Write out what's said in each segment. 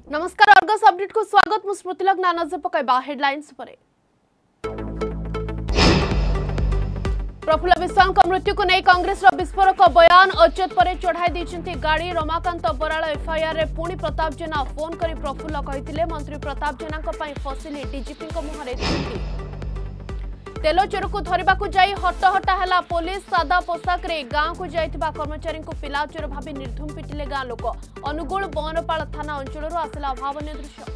नमस्कार Argus update को स्वागत मु स्मृति लग्ना नजर पकाइबा हेडलाइंस परे। प्रफुल्ल विश्वाल मृत्यु को नहीं कांग्रेस विस्फोरक बयान अच्युत पर चढ़ाई देछंती गाड़ी रमाकांत बराल एफआईआर रे पुणी प्रताप जेना फोन करी प्रफुल्ल कहिथिले मंत्री प्रताप जेना पई फसिली डीजीपी को मुहरे तेल चोर को धरबा को जाई हटहटा हैला पुलिस सादा पोशाक रे गांव को जाइथिबा कर्मचारी को पिला चोर भाबी निर्धूम पिटिले गां लोक अनुगुल बनपाल थाना अंचल आसला अभावनीय दृश्य।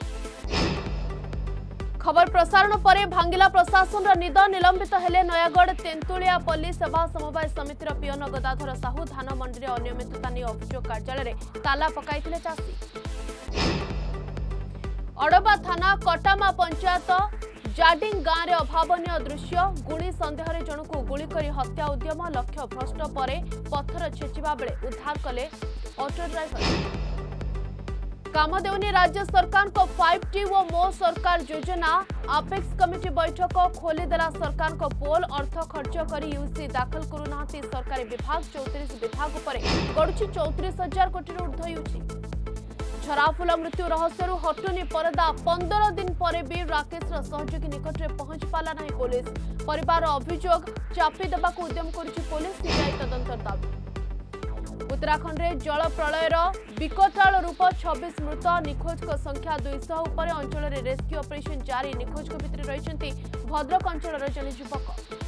खबर प्रसारण पर भांगिला प्रशासन निद निलंबित हेले नयागढ़ तेंतुलिया पल्ली सेवा समवाय समितिर पियन गदाधर साहू धान मंडी अनियमितता नहीं अभियोग कार्यालय ताला पकाइथिले चाषी। अड़बा थाना कटामा पंचायत जाडिंग गांव रे अभावनीय दृश्य गुणी संदेह जन को गुली करी हत्या उद्यम लक्ष्य भ्रष्ट पर पत्थर छेचिबा बेले उद्धार कले ऑटो ड्राइवर। काम देउनी राज्य सरकार को 5T व मो सरकार योजना आपेक्स कमिटी बैठक खोलीदेला सरकार को पोल अर्थ खर्च करी यूसी दाखल करूना सरकारी विभाग 34 विभाग पर गड़ुची 34,000 कोटी ऊर्ध्व यूसी। झराफुल मृत्यु रहस्य हटुनी परदा 15 दिन पर भी राकेश सहयोगी निकट में पहुंच पाला नहीं पुलिस परिवार अभियोग चापी देवा उद्यम करुछि पुलिस सीबीआई तदंत दाबी। उत्तराखंड रे जल प्रलयर विकटाल रूप 26 मृत निखोज को संख्या 200 उपर अंचल रे रेस्क्यू ऑपरेशन जारी निखोज को भितर रहिसंती भद्रक अंचल जने युवक।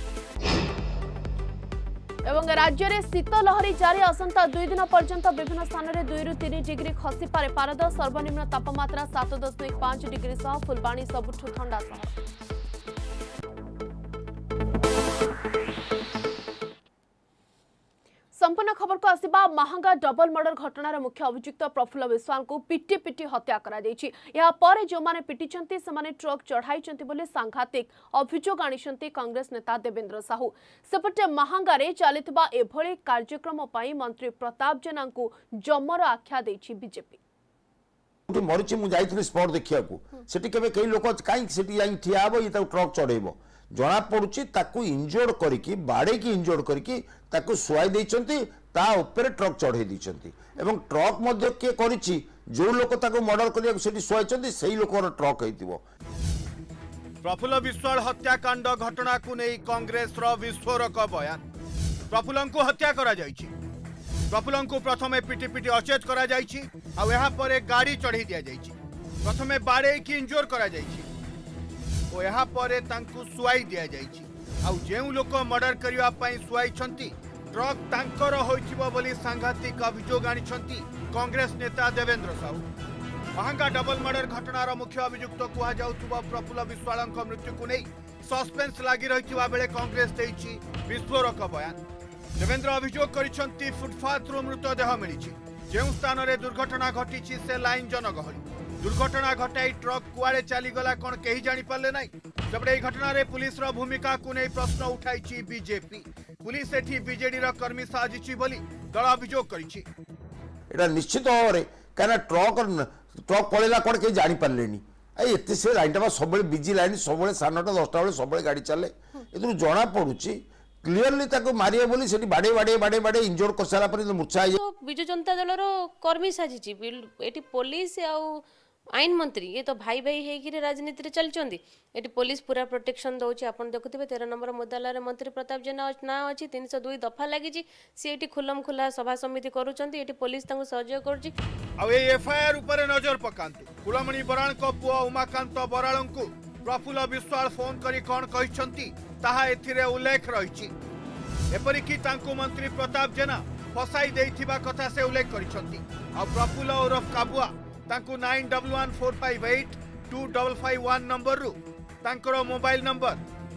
एवं राज्य में शीत लहरी जारी आसंता 2 दिन पर्यंत विभिन्न स्थान में 2 ରୁ 3 डिग्री खसी पारे पारद सर्वनिम्न तापमात्रा 7.5 डिग्री सह फुलबाणी सबुठु ठंडा सहर। संपूर्ण खबर को आसिबा महंगा डबल मर्डर घटनार मुख्य अभियुक्त प्रफुल्ल विश्वाल को पिटी पिटी हत्या करा जायछि। या पर जो माने पिटिचंती से माने ट्रक चढ़ाइचंती बोले सांघातिक अभियोग आनिसंती कांग्रेस नेता देवेंद्र साहू। सेपटे महंगा रे चलितबा एभଳି कार्यक्रम पई मंत्री प्रताप जेना को जमर आख्या देछि बीजेपी। मरिछि मु जाइथिले स्पॉट देखिया को सेठी केबे कई लोक काई सेठी जाई ठिया हबो ई ट्रक चढ़ेबो जना पड़ुची ताकू इंजोर्ड करिकी बाड़े की इंजोर्ड करिकी ताकू सुआई देइचंती ता ऊपर ट्रक चढ़े दीचंती एवं ट्रक मध्य के करिची जो लोक ताकू मर्डर करिया सेठी सुआइचंती सेही लोकर ट्रक हेतिबो। प्रफुल्ल विश्वाल हत्याकांड घटना को नहीं कांग्रेस रो विस्फोरक बयान। प्रफुल्ल को हत्या करा जायछि। प्रफुल्ल को प्रथमे पिटी पिटी अचेत करा जायछि आ यहा पर एक गाड़ी चढ़ी दिया जायछि। प्रथमे बाड़े की इंजोर करा जायछि ओ यहा परे तांकु सुआई दिया जायछि आ जेउ लोक मर्डर करिवा पई सुआई छंती ट्रक तांकर होइथिबो बोली सांघातिक अभियोग आनिछंती कांग्रेस नेता देवेंद्र साहू। महंगा डबल मर्डर घटनार मुख्य अभियुक्त कुहा जाउथुबा प्रफुल्ल विश्वालଙ୍କ मृत्यु को नहीं सस्पेंस लागि रहिथिबा बेले कांग्रेस देइछि विस्फोरक बयान। देवेंद्र अभियोग करिछंती फुटपाथ रो मृतदेह मिलिछि जेउ स्थान रे दुर्घटना घटिछि से लाइन जनगहली दुर्घटना घटाई ट्रक कुआड़े चलीगला कौन कहीं जानी पारे ना जबड़े यह घटना रे पुलिस रो भूमिका को नहीं प्रश्न उठाई बीजेपी पुलिस एठी बीजेडी रो कर्मी साजिछि बोली दल अभियोग करिछि। एटा निश्चित भाव में कहीं ट्रक पड़ेगा कौन कहीं जानी पारे एत से लाइन सब बिजी लाइन सब 9टा 10टा बेले सब गाड़ी चले ए जना पड़ुची क्लीयरली मारे बोली से बाड़े बाड़े बाड़े बाड़े इंजोर्ड कर सारा मूर्छा विजु जनता दल कर्मी साजिछि एटी पुलिस आईन मंत्री ये तो भाई भाई होकर राजनीति रे चलचंदी एटी पुलिस पूरा प्रोटेक्शन दउछि। आपण देखुथिबे 13 नंबर मुद्दालय रे मंत्री प्रताप जेना ना अछि 302 दफा लागिछि से एटी खुलम खुला सभा समिति करूचंती एटी पुलिस तांको सहयोग करछि। आ ए एफआईआर ऊपर नजर पकांतु कुलमणि बराल को पुआ उमाकांत बरालंकु प्रफुल्ल विश्वाल फोन करी कोन कहिसंती ताहा एथिरे उल्लेख रहिछि एपरि कि तांको मंत्री प्रताप जेना फसाई देइथिबा कथा से उल्लेख करिसंती। आ प्रफुल्ल उर्फ काबुआ तांको 9114582551 नंबर रु तांकर मोबाइल नंबर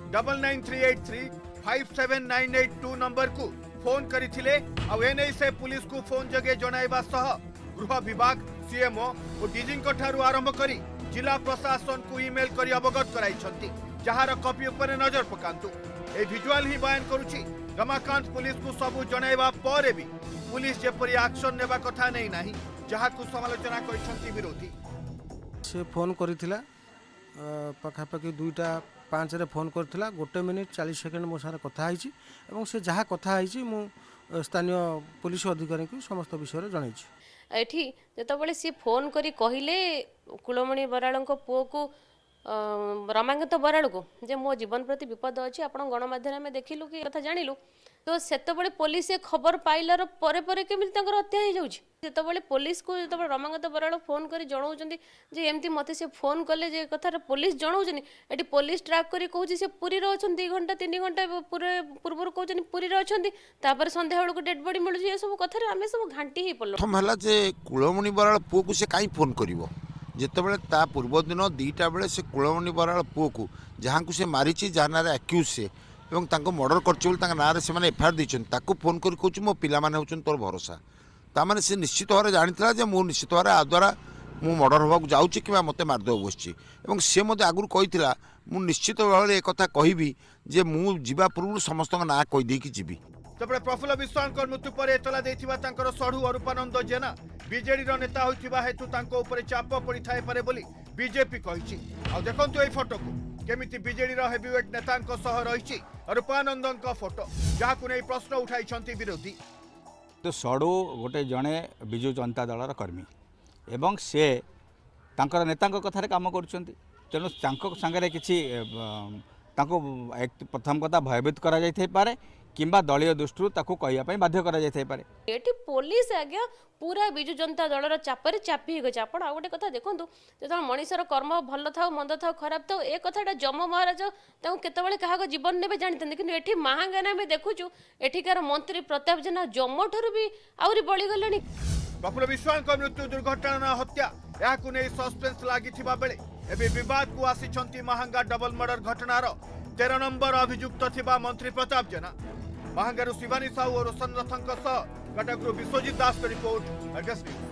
9938357982 नंबर को फोन करिथिले आ एनै से पुलिस को फोन जगे जणाइबा सह गृह विभाग सीएमओ और डीजी ठारू आरंभ करी जिला प्रशासन को ईमेल करी अवगत कराइछंती जहार कॉपी ऊपर नजर पकांतु ए विजुअल ही बयान करूची रमाकांत पुलिस को सबू जणाइबा पर भी पुलिस जेपरि एक्शन नेबा कथा नै नाही जहाँ को समालोचना करिसंती विरोधी से फोन करथिला पाखापाखि 2:05 रे फोन करथिला 1 मिनिट 40 सेकेंड मो सारे कथा आइछि एवं से जहाँ कथा आइछि मु स्थानीय पुलिस अधिकारी को समस्त विषय जणाइछि। एठी जेतबेले सी फोन करी कहिले कुलमणि बराळଙ୍କ पुओ को रमाकांत बराळ को जे मो जीवन प्रति विपद अछि आपण गणमाध्यम में देखिलु कि कथा जानिलु तो सेतबेले पुलिस ए खबर पाइलार परे परे केमिति तंकर हत्या हे जाउछि जेतबेले पुलिस को जेतबेले रमाकांत बराळ फोन करी जणाउछन्ती जे एमती मते से फोन कले जे कथा पुलिस जणाउछनी एटी पुलिस ट्रैक करी कहूछि से पुरी रो अछन 2 घंटा 3 घंटा पूरे पूर्व कहउछनी पुरी रो अछन्ती तापर संध्या बेल को डेड बॉडी मिलुछि ए सब कथा रे हमें सब घांटी ही पड़लो प्रथम हला जे कुलमणि बराळ पुओ को से काई फोन करिवो जेतेबेले ता पूर्व दिन 2टा बेले से कुलमणि बराळ पुओ को जहां को से मारिछि जानारे एक्यूज से एवं तांको मर्डर करछ बोल तांका नारे से माने एफआईआर दिछन ताको फोन कर कहूछ मो पिला माने होछन तोर भरोसा ता माने से निश्चित भाव जानितला जे मो निश्चित भाव आ द्वारा मु मर्डर होबाक जाउछि कि मते मार दो बसछि एवं से मते आगुर कहितला मु निश्चित भाव ए कथा कहिबी जे मु जीवा पूर्व समस्त ना कहि देकी जीवी तबे प्रफुल्ल विश्वाल मृत्यु पर एतला देथिबा तांकर सढु अरूपानंद जेना बीजेडी रो नेता होइथिबा हेतु तांको ऊपर चाप पड़ी थाए पारे बोली बीजेपी कहिछि आ देखंतु ए फोटो को केमिति बीजेडी रो हेवीवेट नेतांको सह रहिछि अरूपानंदଙ୍କ फोटो जाहाकु नै प्रश्न उठाइछन्ति विरोधी तो सडू गोटे जड़े विजु जनता दलर कर्मी एवं से तांकर नेतांको कथारे काम करुछन्ति तेणु तांको संगे किछि प्रथम कथा भयभीत करा जाय पारे किंबा दलीय दृष्टि ताकू कहवाई बाध्य करा जाय पारे एटी पुलिस आज्ञा पूरा विजु जनता दलर चापरे चापी हो गए आपण आ गोटे कथा देखंतु जो मनीषर कर्म भल था मंद था खराब था ए कथाटा जम महाराज केतबेले क्या जीवन ने जानते कि एठी महांगाना में देखुचु एठिकार मंत्री प्रताप जेना जम ठर भी आहरी बळी गलेनी प्रफुल्ल विश्वाल मृत्यु दुर्घटना हत्या याकु नै सस्पेंस लागिथिबा बेले एबे विवाद को आसीछंती महांगा डबल मर्डर घटनार 13 नंबर अभियुक्त थिबा मंत्री प्रताप जेना महांगारू शिवानी साहू और रोशन रथंक सह कटकरू विश्वजित दास का report Argus news.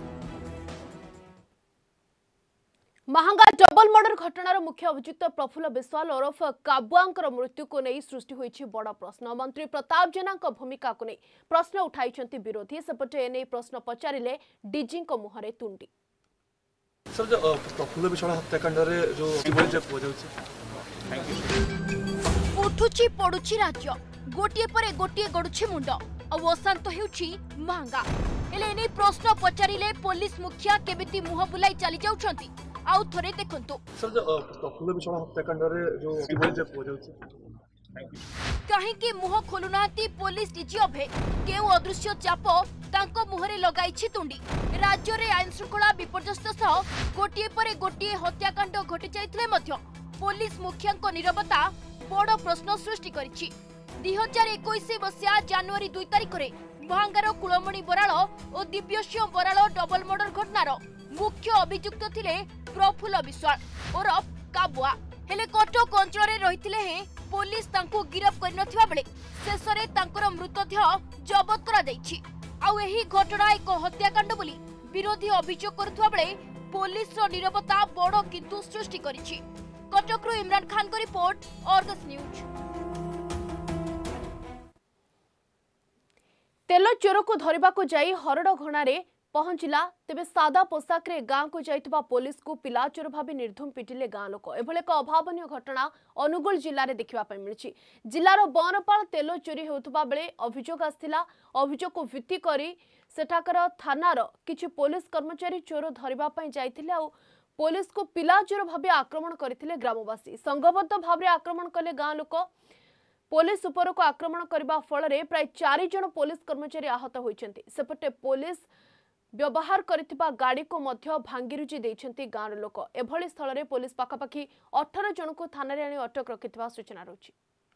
Mahanga double murder घटनार मुख्य अभियुक्त प्रफुल्ल विश्वाल ओरफ काबुआंकर मृत्यु को नहीं सृष्टि होइछि बड़ प्रश्न मंत्री प्रताप जेनाक भूमिका को नहीं प्रश्न उठाइछन्ति विरोधी सेपटे एने प्रश्न पचारिले डीजी मुहरे तुंडी सर जो प्रफुल्ल विश्वाल हत्याकांड रे जो हो जाउछि थैंक यू उठुछि पडुछि राज्य गोटिए परे गोटिए गडुछि मुंड और अशांत हेउछि महांगा एले एने प्रश्न पचारिले पुलिस मुखिया केमिति मुह बुलाई चली जाउछन्ति आउ थरे देखंतु सर जो प्रफुल्ल विश्वाल हत्याकांड रे जो हो जाउछि काहे के मुह खोलुनाती पुलिस डीजी अभे केउ अदृश्य चाप तांको मुहरे लगाइछि तुंडी राज्य रे आईन श्रृंखला विपर्यस्त सह गोटिए परे गोटिए हत्याकांड घटि जाइथिले मध्य पुलिस मुखियांको निरवता बड़ प्रश्न सृष्टि करिछि 2021 मसीहा जनवरी 2 तारिख रे महांगार कुलमणि बराळ और दिव्यसिंह बराळ डबल मर्डर घटनार मुख्य अभियुक्त थिले प्रफुल्ल विश्वाल ओरफ काबुआ हेले कटक अंचल रहिथिले हे पुलिस तांको गिरफ कर नथिबा बेले शेषरे तांकर मृतदेह जबत करा दैछि आउ एही घटना एक हत्याकांड बोली विरोधी अभियोग करथुवा बेले पुलिस रो निरवता बड़ किंतु सृष्टि करिछि कटकरू इमरान खान को रिपोर्ट अर्गस न्यूज। तेल चोर को धरबा को जाई हरड़ घणारे पहुंचला तेबे सादा पोशाक रे गांव को जाइतबा पुलिस को पिला चोर भाबी निर्धुम पिटिले गां लोक एभले एक अभावनीय घटना अनुगुल जिल्ला रे देखिबा पय मिलछि जिल्लार बनपाल तेल चोरी हेउतबा बेले अभियोग आस्थिला अभियोग को भित्ति करी सेठाकर थानार किछि पुलिस कर्मचारी चोर धरबा पय जाइथिले आ पुलिस को पिला चोर भाबे आक्रमण करथिले ग्रामवासी संघबद्ध भाबरे आक्रमण कले गां लोक पुलिस उपर को आक्रमण करबा फल प्राय 4 जन पुलिस कर्मचारी आहत होइछन्ति सेपटे पुलिस व्यवहार करथिबा गाड़ी को मध्य भांगिरुजी दैछन्ति गांर लोक एभली स्थल रे पुलिस पाखापाखी 18 जन को थाना रे आनी अटक रखिथिबा सूचना रहछि।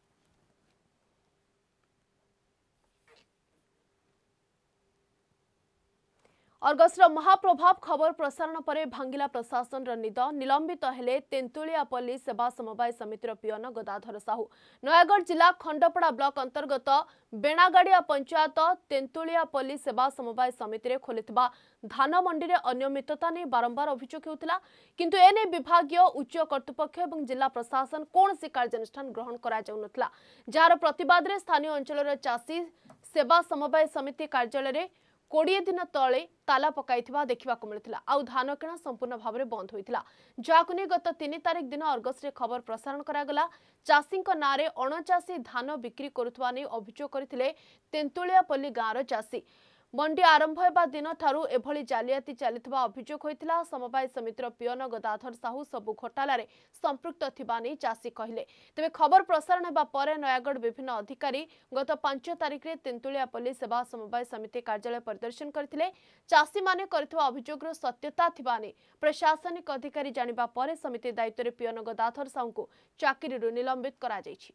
अर्गसर महाप्रभाव खबर प्रसारण पर भांगिला प्रशासन निद निलंबित हेले तेंतुलियापल्ली सेवा समवाय समितिर पियन गदाधर साहू नयागढ़ जिला खंडपड़ा ब्लॉक अंतर्गत बेणागाड़िया पंचायत तेंतुलियापल्ली सेवा समवाय समिति खोलिथिबा धान मंडी रे अनियमितता ने बारंबार अभियोग होउतिला किंतु एने विभागीय उच्च कर्तृपक्ष एवं जिला प्रशासन कौनसी कार्यानुष्ठान ग्रहण करा जाउनथला जार प्रतिवाद रे स्थानीय अंचल चाषी सेवा समवाय समिति कार्यालय रे 20 दिन तले ताला पकाइथिबा देखिबा मिलथिला आउ धान किणा संपूर्ण भाव में बंद होइथिला जाकु ने गत 3 तारिख दिन अर्गस रे खबर प्रसारण करागला चाषीक नारे अणचाषी धान बिक्री करुथबा नै अभियोग करथिले तेंतुलियापल्ली गाँर चाषी मंडी आरंभ होगा दिन ठारू एभली जालियाती चलिथिबा अभियोग होइतिला। समवाय समितिर पियन गदाधर साहू सबु घोटाला रे संपृक्त थिबा नै चासी कहिले। तेबे खबर प्रसारण हेबा परे नयागढ़ विभिन्न अधिकारी गत 5 तारिख रे तेंतुलिया पुलिस सेवा समवाय समिति कार्यालय परिदर्शन करथिले। चासी माने करथिबा अभियोगरो सत्यता थिबा नै प्रशासनिक अधिकारी जानिबा परे समिति दायित्व रे पियन गदाधर साहू को चाकरी रु निलंबित करा जायछि।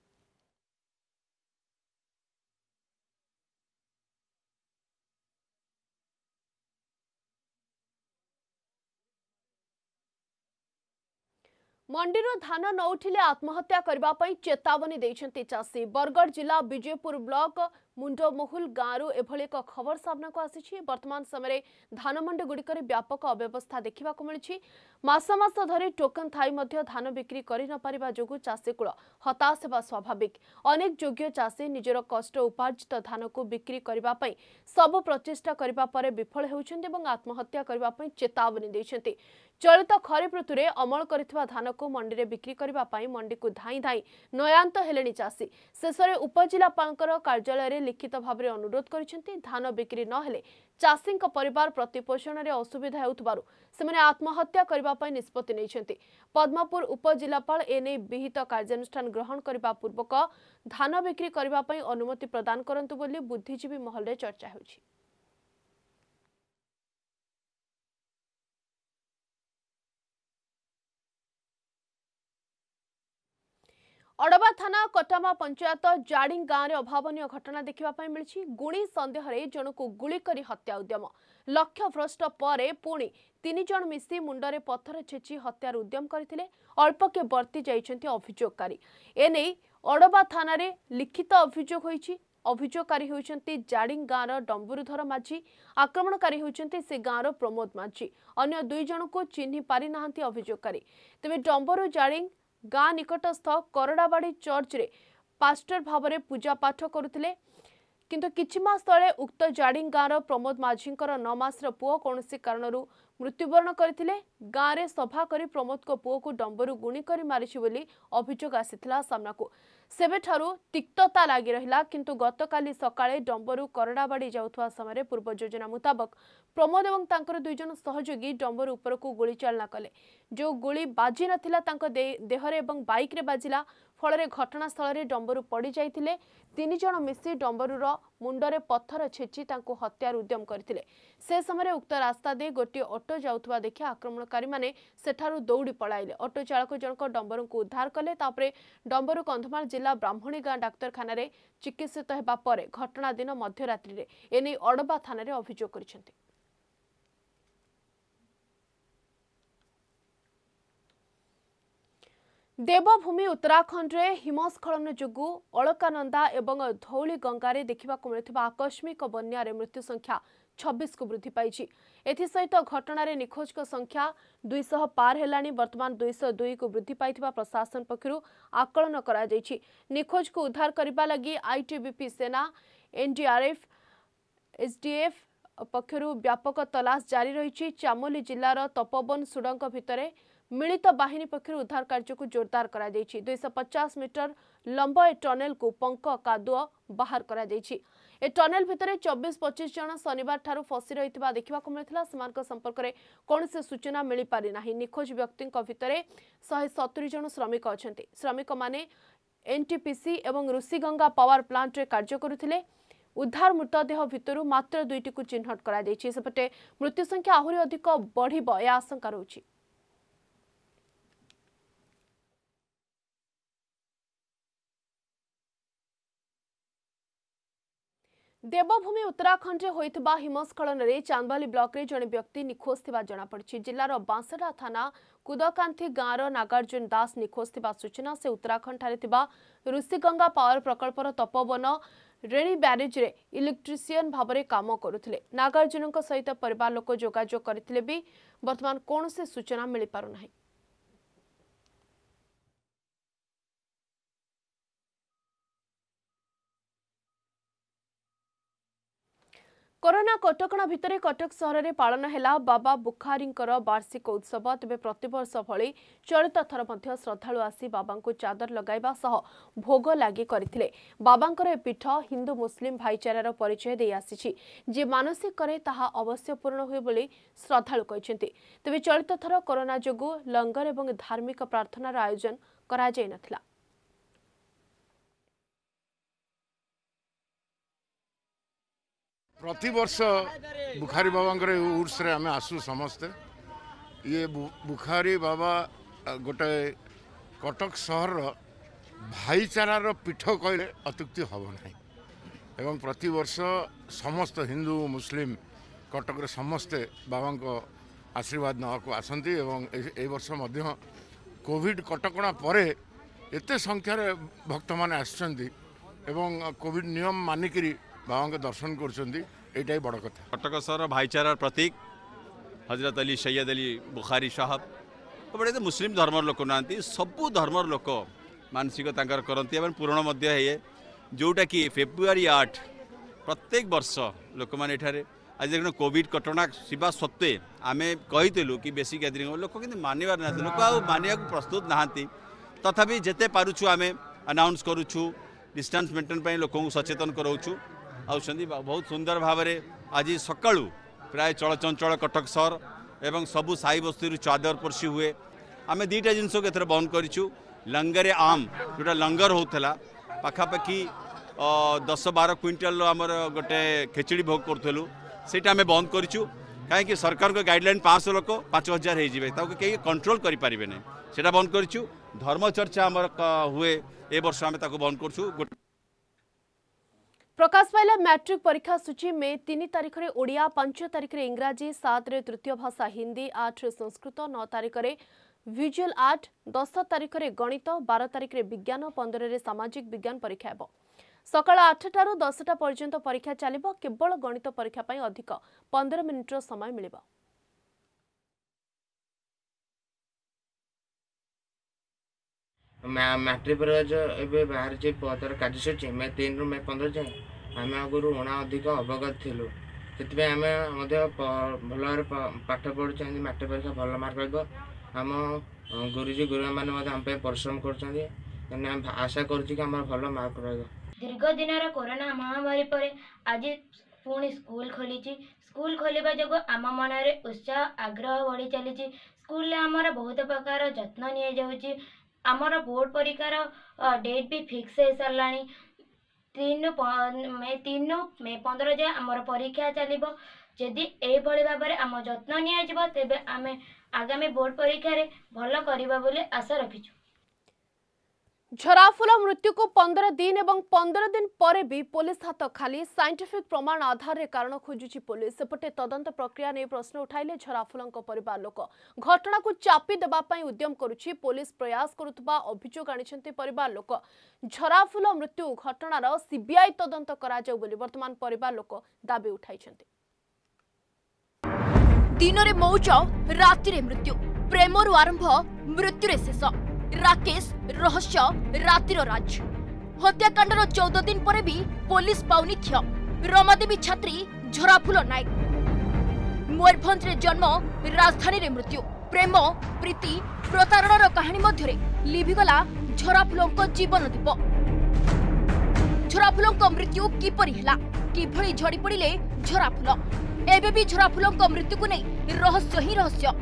मंडी धान न उठिले आत्महत्या करबा पई चेतावनी दैछंती चासी। बरगढ़ जिला विजयपुर ब्लॉक मुंडमोहुल गाँव एभली एक खबर सामना को आसी। वर्तमान समय धान मंडी गुड़िकर व्यापक अव्यवस्था देखा मिली। मास मास धरी टोकन थाई मध्य धान बिक्री कर न पारिबा जोगु चासी कूल हताश हेबा स्वाभाविक। अनेक योग्य चासी निजर कष्ट उपार्जित धान को बिक्री करबा पई सब प्रचेष्टा करबा परे विफल हेउछन्ति एवं आत्महत्या करबा पई चेतावनी दैछन्ति। चलित खरीफ ऋतु रे अमल करिथिबा धान को मंडी रे बिक्री करबा पई मंडी को धाई धाई नयांत हेलेनी चासी। शेषरे उपजिलापालकर कार्यालय रे लिखित भाव में अनुरोध करिसेंति। धान बिक्री न हेले चासी परिवार प्रतिपोषण रे असुविधा हेउतबारु सेमाने आत्महत्या करबा पई निष्पत्ति नैछन्ति। पद्मपुर उपजिलापाल एने विहित कार्यानुष्ठान ग्रहण करबा पूर्वक धान बिक्री करबा पई अनुमति प्रदान करंतु बोली बुद्धिजीवी महल रे चर्चा हेउछि। अड़बा थाना कटामा पंचायत जाडिंग गाँव में अभावन घटना देखा मिली। गुणी सन्देह जन को गुली करी हत्या उद्यम। लक्ष्य भ्रष्ट पर पुणी 3 जन मिसी मुंडरे पत्थर छेची हत्यार उद्यम करथिले। अल्पके बर्ती जाइछन्ति अभियोगकारी। एने अड़बा थाना रे लिखित अभियोग होइछि। अभियोगकारी होइछन्ति जाडिंग गाँव डंबुरुधर माझी। आक्रमणकारी होइछन्ति से गाँव प्रमोद माझी। अन्य 2 जन को चिन्हि पारि नाहंती अभियोगकारी। तेबे डंबरु जाडिंग गाँ निकटस्थ करड़ाबाड़ी चर्च रे पास्टर भाव में पूजा पाठ करुथिले। किंतु किछि मास तले उक्त जाडिंग गाँव प्रमोद माझी 9 मासर पुओ कौनसी कारणरू मृत्युवरण करथिले। गाँव रे सभा करी प्रमोद को पुओ को डंबरू गुणी करी मारिछि बोली अभियोग आसिथिला सामना को। सेबेठारू तिक्तता लागि रहिला। किंतु गतकाली सकाळे डंबरू करड़ाबाड़ी जाउथवा समय पूर्व योजना मुताबक प्रमोद एवं तांकर 2 जन सहयोगी डंबरू ऊपर को गोली चालना कले। जो गोली बाजी नथिला तांको देहरे एवं बाइक रे बाजिला। फल घटनास्थल में डंबरू पड़ जाइथिले। 3 जन मिसी डंबरूर मुंडरे पत्थर छेची तांको हत्यार उद्यम करथिले। से समय उक्त रास्ता दे गोटे ऑटो जाउथवा देखि आक्रमणकारी माने सेठारु दौड़ी पळाइले। ऑटो चालक जनक डंबरू को उद्धार कले। तापरे डंबरू कंधमाल जिला ब्राह्मणी गाँ डाक्तरखाना रे चिकित्सित हेबा परे घटना दिन मध्यरात्रि रे एने अड़बा थाना रे अभियोग करिसेंति। देवभूमि उत्तराखंड रे हिमस्खलन जोगु अलकानंदा एवं धौली गंगारे देखा मिलुवा आकस्मिक बन्या रे मृत्यु संख्या 26 को वृद्धि पाई। एसहित घटना रे निखोज को संख्या 200 पार हेलानी। वर्तमान 202 को वृद्धि पाई प्रशासन पक्षरु आकलन करा जायछि। निखोज को उद्धार करबा लगी आईटीबीपी सेना एनडीआरएफ एसडीएफ पक्षरु व्यापक तलाश जारी रही। चामोली जिलार तपोवन सुडंग भितरे मिलित बाहिनी पक्षर उद्धार कार्य को जोरदार करा जायछि। 250 मीटर लंबा ए टनेल को पंक कादुआ बाहर करा जायछि। ए टनेल भितरे 24-25 जन शनिवार ठारू फसी रहितबा देखा मिलथिला। समानक संपर्क रे कोनसे सूचना मिली पारि नाही। निखोज व्यक्तिक भितरे 170 जन श्रमिक अछंती। श्रमिक माने एनटीपीसी एवं ऋषिगंगा पावर प्लांट रे कार्य करुथिले। उद्धार मृतदेह भितरु मात्र 2टी को चिन्हट करा जायछि। सेपटे मृत्यु संख्या आहुरी अधिक बढ़िबो या आशंका रहउछि। देवभूमि उत्तराखंड में होइतबा हिमस्खलन रे चांदबाली ब्लॉक रे जने व्यक्ति निखोज थिबा जणा पड़छि। जिल्लार बांसडा थाना कुदकांथी गाँव नागार्जुन दास निखोज थिबा सूचना से उत्तराखंड ठारे थिबा ऋषिगंगा पावर प्रकल्पर तपोवन रेणी ब्यारेज रे इलेक्ट्रिशियन भाव में काम करुथिले। नागार्जुन सहित परिवार लोक जोगाजोग करथिले भी वर्तमान कोनसे सूचना मिली पारु नाही। कोरोना कटकणा भितर कटक सहर में पालन है बाबा बुखारींकर वार्षिक उत्सव। तेज प्रतिवर्ष भली चलित थर मध्य श्रद्धालु आसी बाबा को चादर लगाइबा सह भोग लगी करथिले। बाबांकर ए पीठ हिंदू मुस्लिम भाईचारार परिचय दे आसीछि। जे मानसिक करे ताहा अवश्य पूर्ण हुए बोली श्रद्धालु कहछन्ति। तेबे चलित थर कोरोना जोगु लंगर एवं धार्मिक प्रार्थनार आयोजन करा जाय नथिला। प्रतिवर्ष बुखारी बाबा उर्स रे आम आसू समस्ते। ये बुखारी बाबा गोटे कटक सहर भाईचारार पीठ कहले अत्युक्ति हम ना। एवं प्रतिवर्ष समस्त हिंदू मुस्लिम कटक समस्ते बाबा को आशीर्वाद नाकू आसती। ए वर्ष कोविड कटकणा परे एते संख्यार भक्त मैंने आसछन्ति एवं कोविड नियम मानिकी बाबा के दर्शन कर बड़ कथा। कटक सहर भाईचारार प्रतीक हजरत अली सैयद अली बुखारी साहब बड़े तो मुस्लिम धर्मर लोक ना सबू धर्मर लोक मानसिक करती पूरण है जोटा कि फेब्रुआरी 8 प्रत्येक वर्ष लोक मैंने आज देखो कोविड कटना शिवा सत्वे आम कहीलु कि बेसी गैदरिंग लोक कि मानवर ना लोक मानिया प्रस्तुत नहांती। तथापि जिते पारुछु आम अनाउंस करुछु डिस्टेंस मेंटेन पर लोक सचेतन कराऊँ आउछंदी। बहुत सुंदर भाव में आज सकाळू प्राय चलचंचल कटक सहर एवं सबू साई बस्ती चादर पर्सी हुए। आम दुईटा जिनस को बंद करूँ। लंगरे आम जोटा लंगर होता पाखापाखि 10-12 क्विंटाल आमर गोटे खेचड़ी भोग करूँ सेटा आम बंद करूँ। कहीं सरकार को गाइडलाइन 500 लोक 5000 हो कहीं कंट्रोल करें ना से बंद करूँ। धर्म चर्चा आमर हुए ए वर्ष आम बंद करूँ। प्रकाश पाइला मैट्रिक परीक्षा सूची में 3 तारीख में ओडिया, 5 तारीख में इंग्राजी, 7 रे तृतीय भाषा हिंदी, 8 रे संस्कृत, 9 तारीख में विजुअल आर्ट, 10 तारीख में गणित, 12 तारीख में विज्ञान, 15 रे सामाजिक विज्ञान परीक्षा हेबो। सकाळ 8 टारू 10टा पर्यंत परीक्षा चलिबो। केवल गणित परीक्षा पई अधिक 15 मिनिट समय मिलिबो। मैट्रिक परीक्षा बाहर तर कार्यसूची मैं 3 रू मैं 15 जाए आम आगुरी उणा अधिक अवगत थिलु से आम भल पाठ पढ़ुं। मैट्रिक परीक्षा भल मार्क रहा आम गुरुजी गुरुमा मैंने आम परिश्रम कर आशा कर भल मार्क रहा। दीर्घ दिन कोरोना महामारी पर आज पुणी स्कूल खोली। स्कूल खोलिबा जो आम मन में उत्साह आग्रह बढ़ी चली। स्कूल आमर बहुत प्रकार जत्न नि जाउची। आमर बोर्ड परीक्षार डेट भी फिक्स हो सारा। 3 मे 15 जाए आमर परीक्षा चलो। जदि यही भाव में आम जत्न नि तेबे आमे आगामी बोर्ड परीक्षा रे भल करबा बोले आशा रखिछु। झराफुल मृत्यु को 15 दिन एवं 15 दिन पर भी पुलिस हाथ खाली। साइंटिफिक प्रमाण आधार रे कारण खोजुची पुलिस। सेपटे तदंत प्रक्रिया ने प्रश्न उठाइले झराफुलंक परिवार लोक। घटना को चापी देबा पई उद्यम करुची पुलिस प्रयास करुतबा अभियोग आनिछन्ते परिवार लोक। झराफुल मृत्यु घटनार सीबीआई तदंत करा जाउ बोली वर्तमान परिवार लोक दाबी उठाइछन्ते। दिन रे मौज राति रे मृत्यु, प्रेमरु आरंभ मृत्यु रे शेष। राकेश रहस्य रातिर राज। हत्याकांडर 14 दिन पर भी पुलिस पाउनी क्ष। रमादेवी छात्री झराफुल नायक मयूरभंज रे जन्म, राजधानी रे मृत्यु। प्रेम प्रीति प्रतारणर कहानी मध्य लिभिगला झराफुलंक जीवन दीप। झराफुलंक मृत्यु किपरि हेला, किभଳି झड़ी पड़िले झराफुल। एबे भी झराफुलंक मृत्यु को नहीं रहस्य ही रहस्य।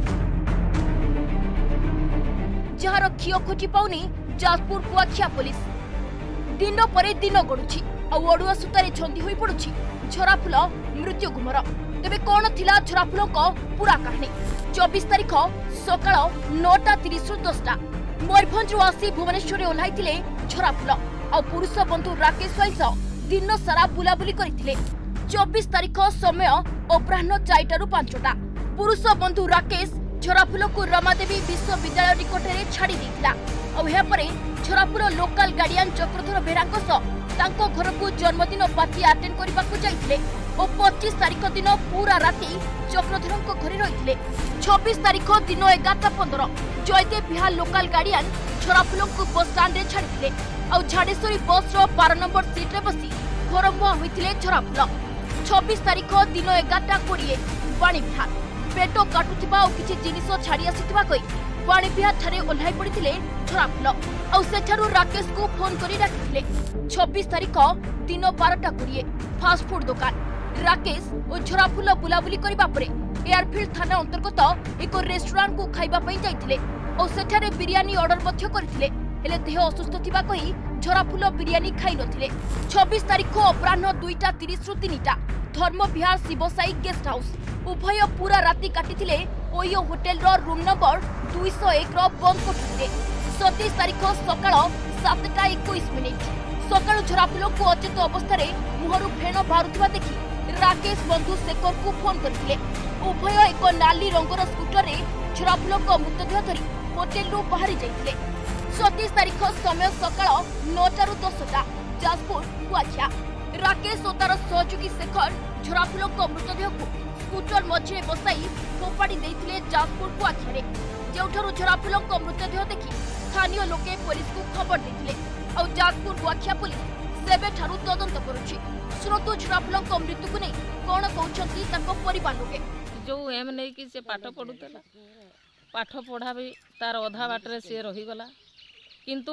जार खिय खोजी पाउनी जाजपुर कुआखिया पुलिस। दिन पर दिन गड़ुछि अड़ुआ सूतारे छंदी होई पड़ुछि झराफुल मृत्यु गुमर। तेबे कौन थिला झराफुलंक पूरा कहानी? 24 तारीख सकाळ 9:30 रु 10टा मयूरभंजरू आसी भुवनेश्वर ओह्लाइथिले झराफुल आ पुरुष बंधु राकेश सहित दिन सारा बुलाबुली करथिले। 24 तारीख समय अपराह्न 4टारू 5टा पुरुष बंधु राकेश झराफुल को रमादेवी विश्वविद्यालय निकट में छाड़ी देता। झराफुल लोकल गार्डियन चक्रधर बेरांक घर को जन्मदिन पार्टी अटेंड करने जाइए और 25 तारीख दिन पूरा राति चक्रधर घर रही। 26 तारीख दिन 11:15 जयदेव बिहार लोकल गार्डियन झराफुल को बस स्टाण्ड छाड़ी और झाड़ेश्वरी बस 12 नंबर सीट्रे बसी घर मुहां होते झराफुल। 26 तारिख दिन 11:20 वाणी विहार पेट काटुथिबा और किछि जिनिस छाड़ी आसिथिबा कहि वाणी विहार ठारे ओल्हाई पड़िथिले झराफुल और सेठारु राकेश को फोन करी डाकिथिले। 26 तारिख दिन 12:20 फास्ट फूड दुकान राकेश और झराफुल बुलाबुली करबा परे एयरफील्ड थाना अंतर्गत एक रेस्टोरेंट को खाइबा पई जाइथिले और सेठारे बिरियानी ऑर्डर मध्य करथिले हेले देह असुस्थ थिबा कहि झराफुल बिरियानी खाइ नथिले। 26 तारिख अपराह्न 2:30 रु 3टा धर्म विहार शिवसाई गेस्ट हाउस उभय पूरा राति काटिथिले ओयो होटेल रो रूम नंबर 201 रो बंद करथिले। 27 तारिख सकाळ 7:21 सकाळ झराफुल को अचेत अवस्था रे मुहरु फेण बारुथिबा देखि राकेश बंधु शेखर को फोन करथिले। उभय एक नाली रंगर स्कूटर रे झराफुल को मृतदेह धरी होटेल रो बाहरी जाइथिले। 27 तारिख समय सकाळ 9:10 जाजपुर कुआखिया राकेश और तार सहयोगी शेखर झराफुल को मृतदेह को स्कूटर मझे बसाई फोपाड़ी देइथिले जाजपुर कुआखिया जोठारु झराफुल को मृतदेह देखि स्थानीय लोके पुलिस को खबर देथिले और जाजपुर कुआखिया पुलिस सेबे ठारु तदंत करुछि। सुनतु झराफुल को मृत्यु को नै कोन कहउछंती ताको परिवार लोके जो एम नै कि से पाठ पढुतला पाठ पढ़ा भी तार अधा बाटरे से रही गला किंतु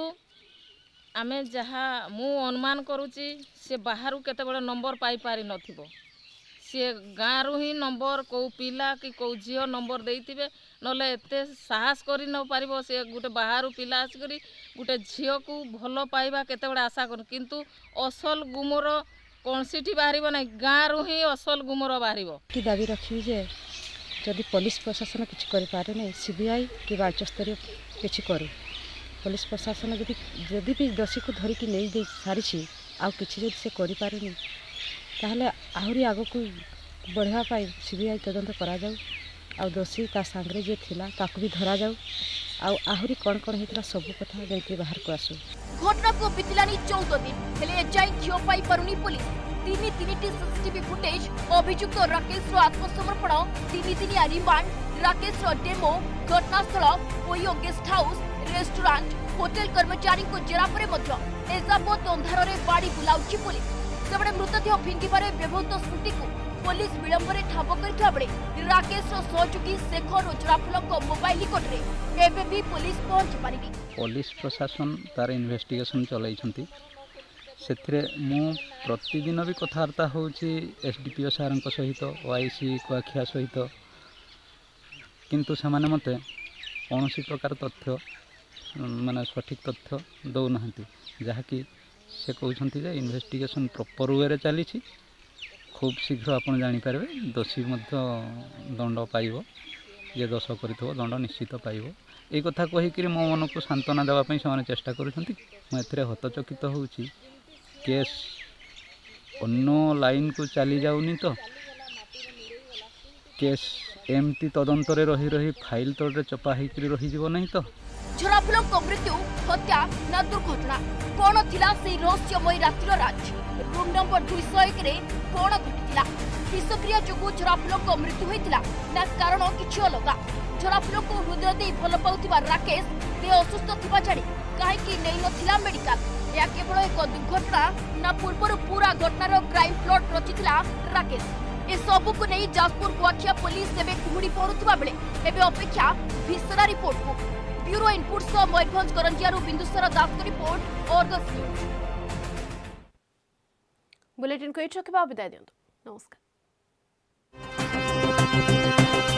आमे जहा मु अनुमान करूची से बाहर केते बड़ नंबर पाई पारी नथिबो से गाँ रु ही नंबर को पिला कि को झियो नंबर देइतिबे नले एते साहस करी न पारिबो से गुटे बाहर पिला आस करी गुटे झियो को भलो पाइबा केते बड़ आशा कर किंतु असल गुमर कोनसिटी बाहरिबो नै गाँ रु ही असल गुमर बाहरिबो की दाबी रखी जे जदि पुलिस प्रशासन किछि करि पारे नै सीबीआई कि राज्य स्तरीय किछि करू पुलिस प्रशासन जदि भी दोषी को धरिकी नहीं दे सारी आउ किछि जदि से करि पारेनी ताहले आहुरी आगो को बढ़ावा सीबीआई तदंत करा जाऊ आ दोषी ता सांगरे जे थिला ताकू भी धरा जाऊ आ आहुरी कौन कौन हेतला सब कथा जेति बाहर को आसु। घटना को बितलानी 14 दिन हेले एजाई खियो पाई परुनी पुलिस तीन सीसीटीवी फुटेज अभियुक्त राकेश रो आत्मसमर्पण 3 दिनिया रिमांड राकेश रो डेमो घटनास्थल OYO guest house restaurant hotel कर्मचारी को जेरा परे मध्य एजाबत अंधार रे बाड़ी बुलाउची पुलिस सेबडे मृतदेह फिंगिबारे व्यवहृत स्कूटी को पुलिस विलंबरे ठाब करथिबा बेले राकेश रो सहयोगी शेखर और झराफुल को मोबाइल निकट रे एबे भी पुलिस पहुंच पारिबी। पुलिस प्रशासन तार इन्वेस्टिगेशन चलाइछंती सेथिरे मु प्रतिदिन भी कथावार्ता होउची एसडीपीओ सारंक सहित ओआईसी कुआखिया सहित किंतु समाने मते कौनसी प्रकार तथ्य माने सठिक तथ्य दौ नहंती जहाँकि से कहते जे इन्वेस्टिगेशन प्रॉपर वे चली खूब शीघ्र आपन जानी पारे दोषी मध्य दंड पाइबो जे दोष करिथो दंड निश्चित पाइबो ए कथा कहिकरी मो मन को सांत्वना देवा पई समान चेष्टा करूछंती म एथरे हतचकित होउची केस अन्नो लाइन को चली जाउनी तो केस एमती तदंतरे रही रही फाइल तोड़े चपा होकर रही जीव नहीं तो झराफुल को मृत्यु हत्या ना दुर्घटना कौन थिला से रहस्यमय रात्रि राज रूम नंबर 201 रे कौन घटिला विषक्रिया जोगु झराफुल को मृत्यु होइतिला ना कारण किछि अलगा झराफुल को हृदय दे भल पाउथिबा राकेश देह असुस्थ थिबा जानि काहे कि नै नथिला मेडिकल या केवल एक दुर्घटना ना पूर्व पूरा घटनार क्राइम प्लॉट रचितिला राकेश ए सबु को नहीं जाजपुर कुआखिया पुलिस एबे कुहुड़ी पहुंचुवा बेले एबे अपेक्षा भिसरा रिपोर्ट को ब्यूरो इनपुट सो मयूरभंज करंजियारू बिंदुसार दास को रिपोर्ट ऑर्गस न्यूज बुलेटिन को एठ रखबा विदाय दियंतु नमस्कार।